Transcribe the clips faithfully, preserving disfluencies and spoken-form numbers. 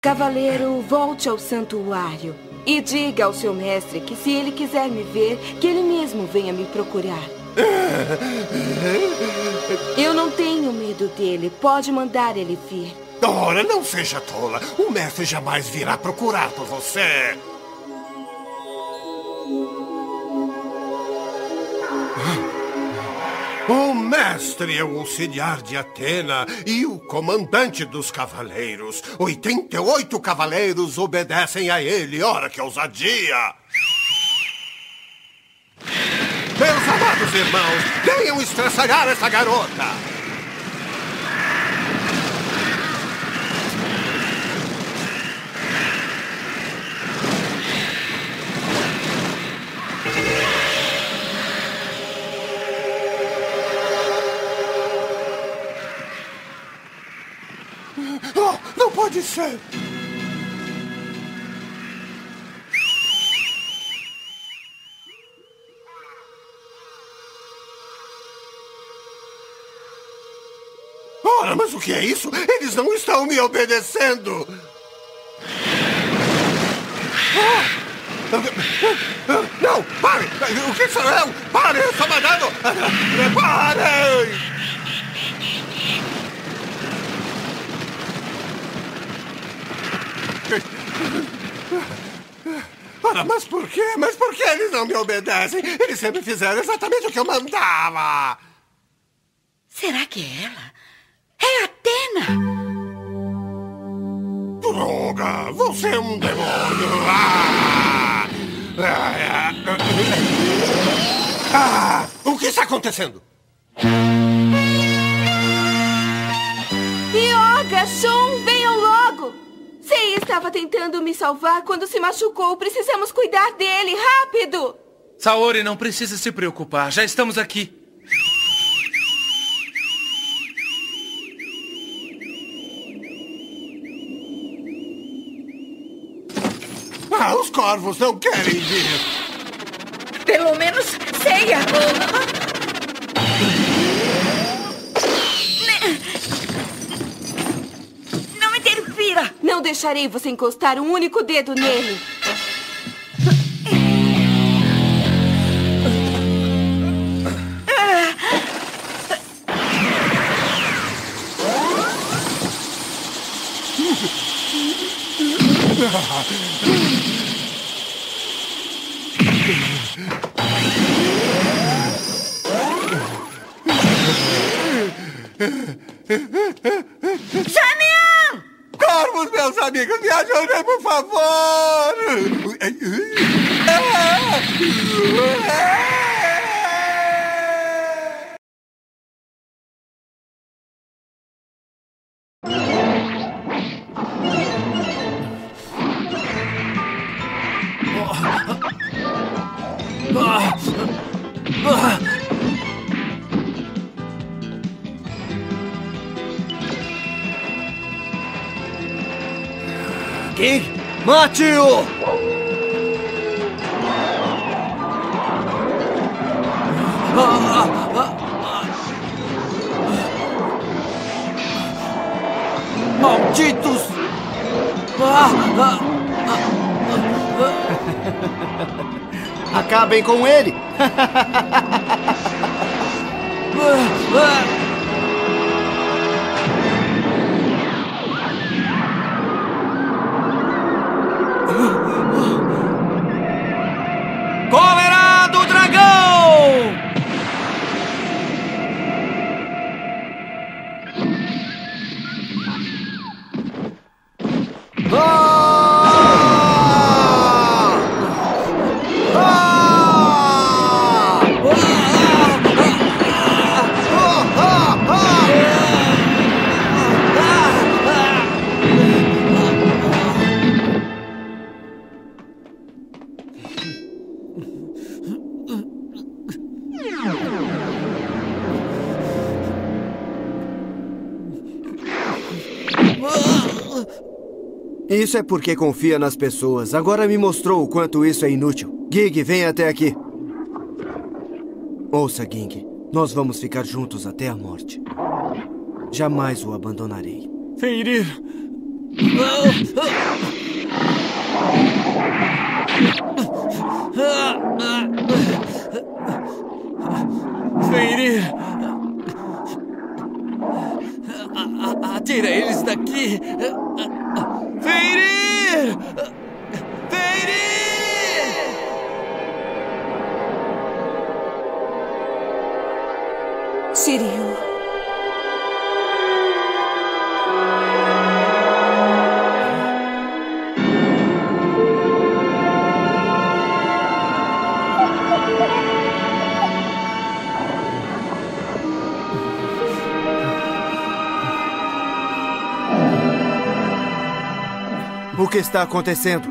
Cavaleiro, volte ao santuário e diga ao seu mestre que se ele quiser me ver, que ele mesmo venha me procurar. Eu não tenho medo dele. Pode mandar ele vir. Ora, não seja tola. O mestre jamais virá procurar por você. O mestre é o auxiliar de Atena e o comandante dos cavaleiros. oitenta e oito cavaleiros obedecem a ele. Ora, que ousadia! Meus amados irmãos, venham estraçalhar essa garota! Oh, não pode ser! Ora, mas o que é isso? Eles não estão me obedecendo! Não, pare! O que sou eu? Pare, eu estou mandando! Parem! Ora, mas por quê? Mas por que eles não me obedecem? Eles sempre fizeram exatamente o que eu mandava! Será que é ela? É Atena! Droga! Você é um demônio! Ah! Ah! O que está acontecendo? Yoga, Shun, venham logo! Sei estava tentando me salvar quando se machucou. Precisamos cuidar dele, rápido! Saori, não precisa se preocupar. Já estamos aqui. Ah, os corvos não querem vir. Pelo menos ceia. Não interfira. Não deixarei você encostar um único dedo nele. Jamian! Corvos, meus amigos, me ajudem, por favor! King, mate-o! Malditos! Acabem com ele! Cólera do dragão! Ah! Isso é porque confia nas pessoas. Agora me mostrou o quanto isso é inútil. Gig, vem até aqui. Ouça, Ging. Nós vamos ficar juntos até a morte. Jamais o abandonarei. Fenrir, Fenrir! Tira eles daqui! Fenrir! Fenrir! Shiryu. O que está acontecendo?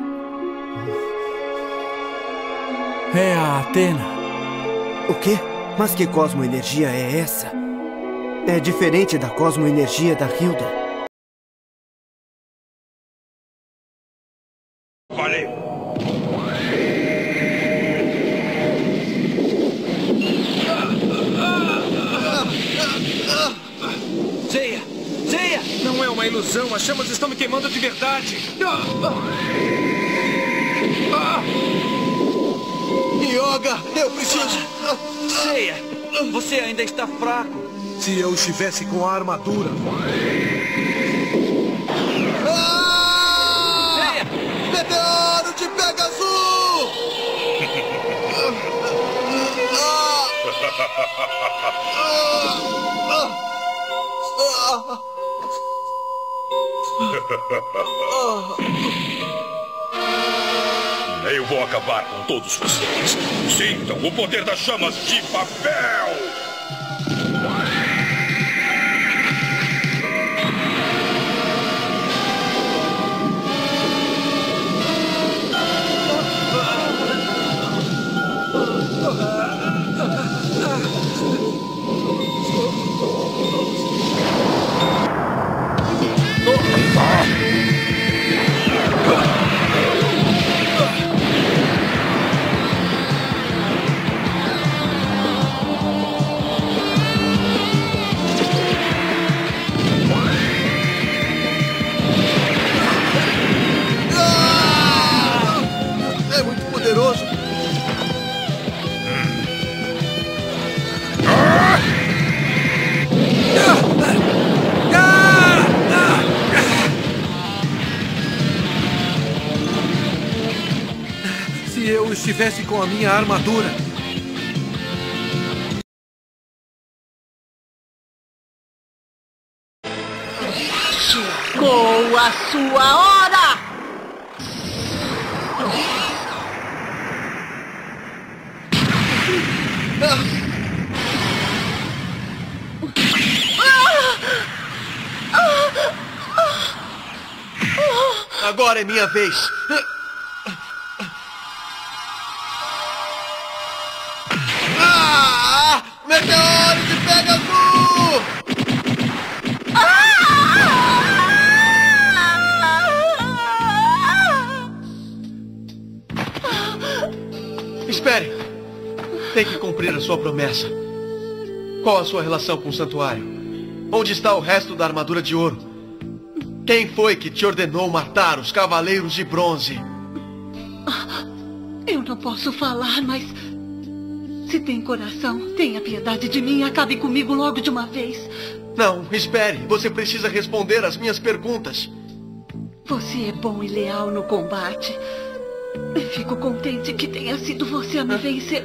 É a Athena. O quê? Mas que cosmoenergia é essa? É diferente da cosmoenergia da Hilda. Valeu! Seiya! Seiya! Não é uma ilusão, as chamas estão me queimando de verdade. Yoga, eu preciso... Seiya, você ainda está fraco. Se eu estivesse com a armadura... Seiya! Meteoro de Pegasus! Eu vou acabar com todos vocês. Sintam o poder das chamas de papel! É muito poderoso. Se eu estivesse com a minha armadura... Chegou a sua hora! Agora é minha vez. Ah! Meteoro de Pegasus! Espere. Tem que cumprir a sua promessa. Qual a sua relação com o santuário? Onde está o resto da armadura de ouro? Quem foi que te ordenou matar os cavaleiros de bronze? Eu não posso falar, mas... se tem coração, tenha piedade de mim e acabe comigo logo de uma vez. Não, espere. Você precisa responder às minhas perguntas. Você é bom e leal no combate. Fico contente que tenha sido você a me vencer.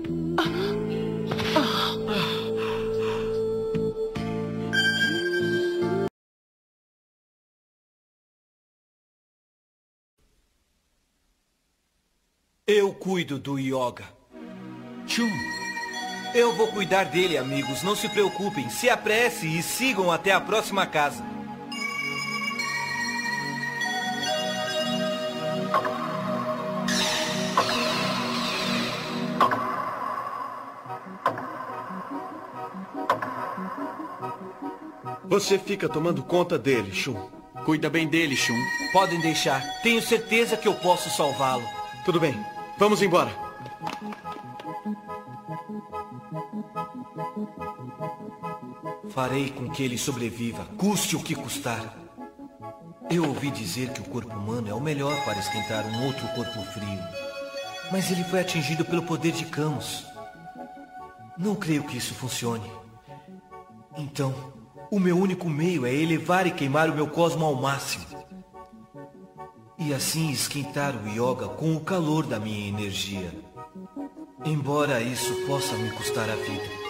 Eu cuido do Yoga. Shun. Eu vou cuidar dele, amigos. Não se preocupem. Se apresse e sigam até a próxima casa. Você fica tomando conta dele, Shun. Cuida bem dele, Shun. Podem deixar. Tenho certeza que eu posso salvá-lo. Tudo bem. Vamos embora. Farei com que ele sobreviva, custe o que custar. Eu ouvi dizer que o corpo humano é o melhor para esquentar um outro corpo frio. Mas ele foi atingido pelo poder de Camus. Não creio que isso funcione. Então, o meu único meio é elevar e queimar o meu cosmo ao máximo. E assim esquentar o Yoga com o calor da minha energia. Embora isso possa me custar a vida.